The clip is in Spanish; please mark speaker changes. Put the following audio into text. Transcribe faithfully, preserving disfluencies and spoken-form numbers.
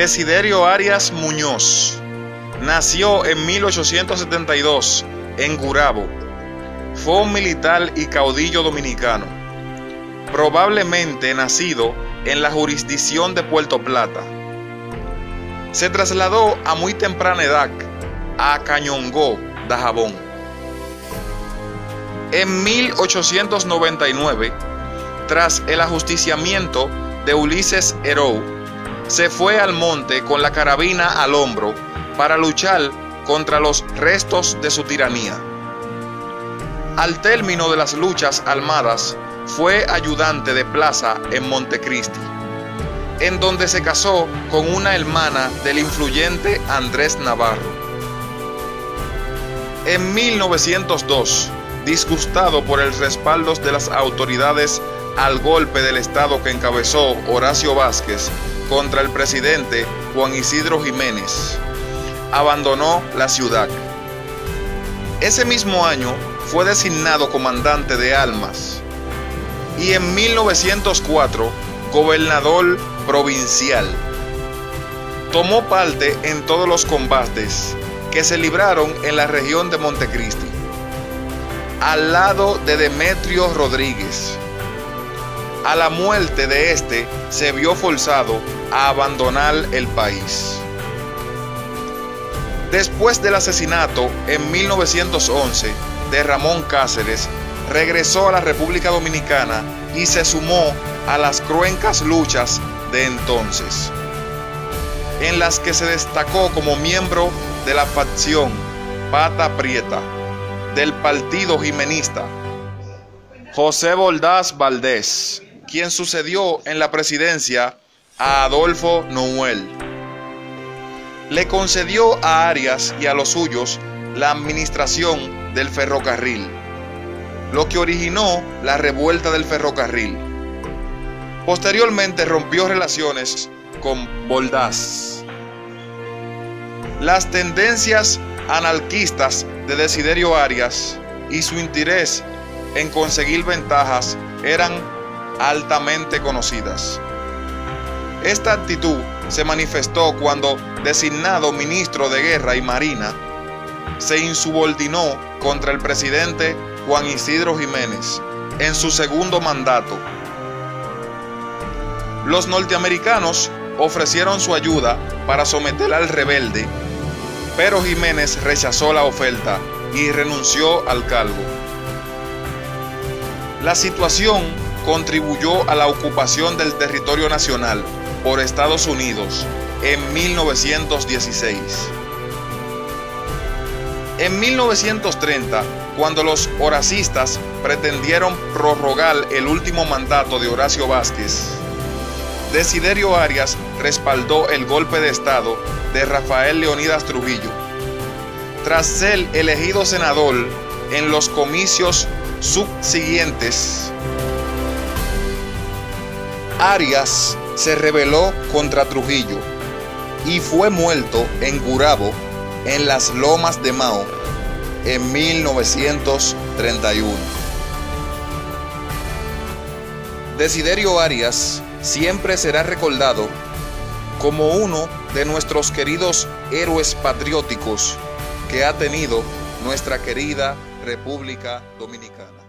Speaker 1: Desiderio Arias Muñoz nació en mil ochocientos setenta y dos en Gurabo. Fue un militar y caudillo dominicano, probablemente nacido en la jurisdicción de Puerto Plata. Se trasladó a muy temprana edad a Cañongó, Dajabón. En mil ochocientos noventa y nueve, tras el ajusticiamiento de Ulises Herou, se fue al monte con la carabina al hombro para luchar contra los restos de su tiranía. Al término de las luchas armadas, fue ayudante de plaza en Montecristi, en donde se casó con una hermana del influyente Andrés Navarro. En mil novecientos dos, disgustado por el respaldo de las autoridades al golpe del Estado que encabezó Horacio Vázquez contra el presidente Juan Isidro Jiménez, abandonó la ciudad. Ese mismo año fue designado comandante de armas y en mil novecientos cuatro gobernador provincial. Tomó parte en todos los combates que se libraron en la región de Montecristi, al lado de Demetrio Rodríguez. A la muerte de este, se vio forzado a abandonar el país. Después del asesinato en mil novecientos once de Ramón Cáceres, regresó a la República Dominicana y se sumó a las cruentas luchas de entonces, en las que se destacó como miembro de la facción Pata Prieta del Partido Jimenista José Bordás Valdés, quien sucedió en la presidencia a Adolfo Nouel. Le concedió a Arias y a los suyos la administración del ferrocarril, lo que originó la revuelta del ferrocarril. Posteriormente rompió relaciones con Bordás. Las tendencias anarquistas de Desiderio Arias y su interés en conseguir ventajas eran altamente conocidas. Esta actitud se manifestó cuando, designado ministro de Guerra y Marina, se insubordinó contra el presidente Juan Isidro Jiménez en su segundo mandato. Los norteamericanos ofrecieron su ayuda para someter al rebelde, pero Jiménez rechazó la oferta y renunció al cargo. La situación contribuyó a la ocupación del territorio nacional por Estados Unidos en mil novecientos dieciséis. En mil novecientos treinta, cuando los horacistas pretendieron prorrogar el último mandato de Horacio Vázquez, Desiderio Arias respaldó el golpe de Estado de Rafael Leónidas Trujillo. Tras ser elegido senador en los comicios subsiguientes, Arias se rebeló contra Trujillo y fue muerto en Gurabo, en las Lomas de Mao, en mil novecientos treinta y uno. Desiderio Arias siempre será recordado como uno de nuestros queridos héroes patrióticos que ha tenido nuestra querida República Dominicana.